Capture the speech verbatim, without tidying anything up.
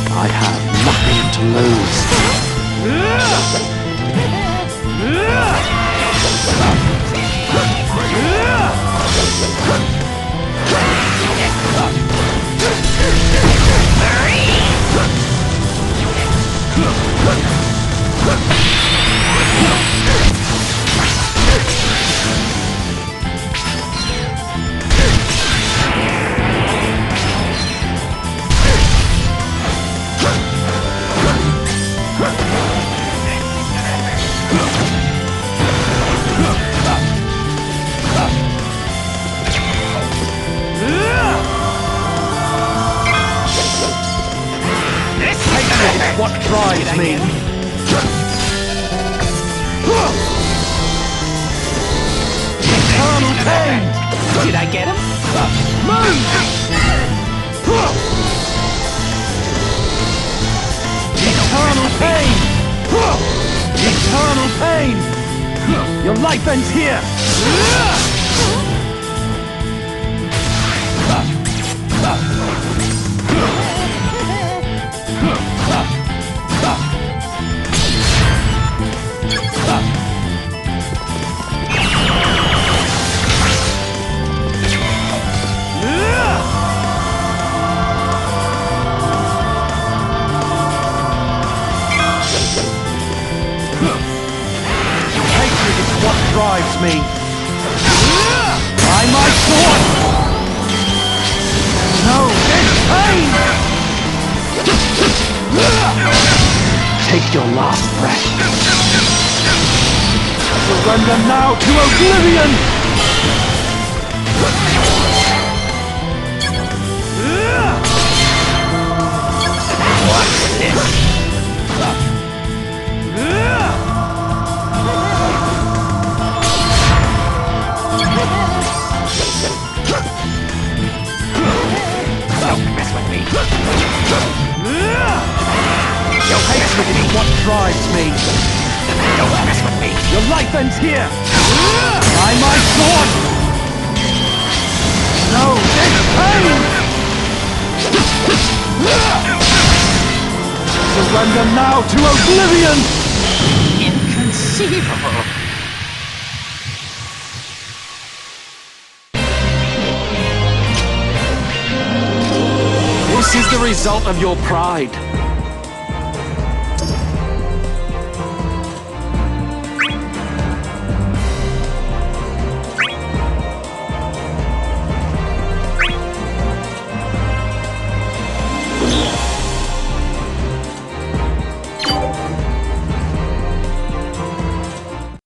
I have nothing to lose. What drives me? Eternal pain! Did I get him? Move! Eternal pain! Eternal pain! Your life ends here! What drives me? By my sword! No, this pain! Take your last breath. Surrender now to oblivion! What's this? Hatred is what drives me. Don't mess with me. Your life ends here. By my sword. No, this pain. Surrender now to oblivion. Inconceivable. This is the result of your pride.